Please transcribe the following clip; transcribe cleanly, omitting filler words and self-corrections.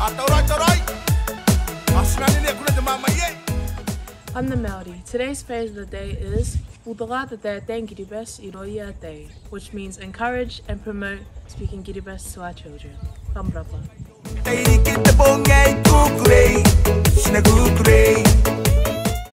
I'm the Maori. Today's phrase of the day is Boutoka taetae irouia ataei, which means encourage and promote speaking Kiribati to our children. Pambrapa.